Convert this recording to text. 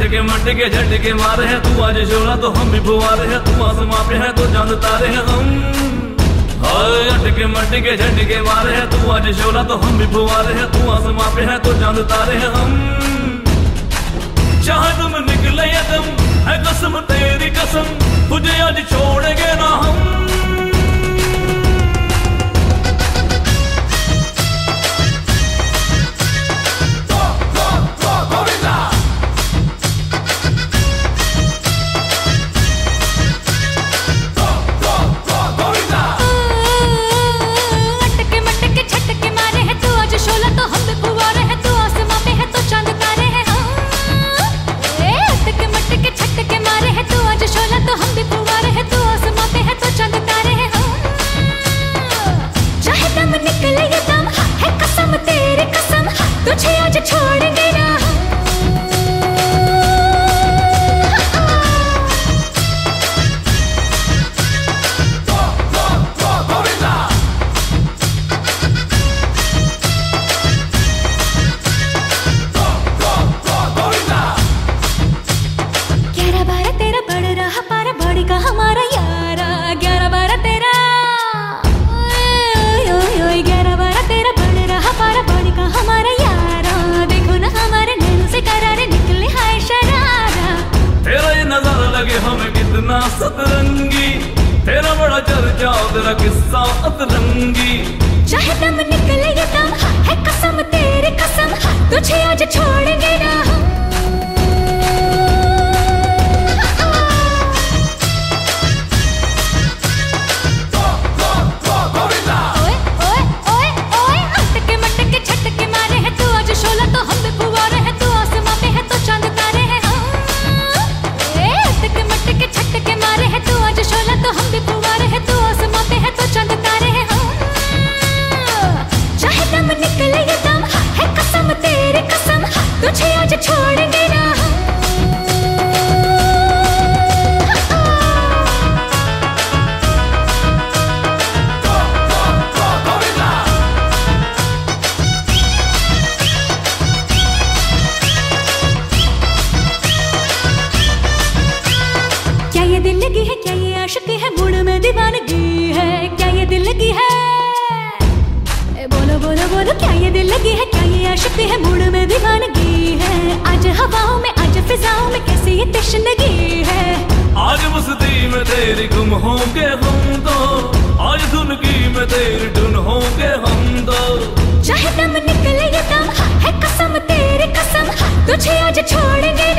मटके झटके मारे हैं, तू आज शोला तो हम भी फुवारे हैं, तू आसमां पे है तो चांद तारे हैं हम। हाय अटके मटके झटके मारे हैं, तू आज शोला तो हम भी फुवारे हैं, तू आसमां पे है तो चांद तारे हैं हम। चाहे तुम निकले या दम है कसम तेरी कसम, तुझे आज छोड़ेंगे ना हम। तुझे आज छोड़ेंगे ना हमारा यारा 11-12 तेरा 11-12 तेरा बढ़ रहा पारा बड़ी का हमारा यारा। देखो ना हमारे नैनों से करारे निकले हाय शरारा। तेरा ये नजारा लगे हमें कितना सतरंगी, तेरा बड़ा चर्चा तेरा किस्सा अतरंगी। चाहे दम निकले ये दम है कसम तेरी कसम, तुझे आज छोड़ेंगे ना हम। तुझे आज छोड़ेंगे ना हम। क्या ये दिल लगी है, क्या ये आशिकी है, मूड में दीवानगी है, क्या ये दिल लगी है, बोलो बोलो बोलो क्या ये दिल लगी है, क्या ये आशिकी है, मूड में दीवानगी है। आज हवाओं में आज फिजाओं में कैसी ये तशनगी है। आज मस्ती में तेरी गुम होंगे हम तो, आज धुनगी में तेरी धुन होंगे हम तो। चाहे दम निकले ये दम है कसम तेरी कसम, तुझे आज छोड़ेंगे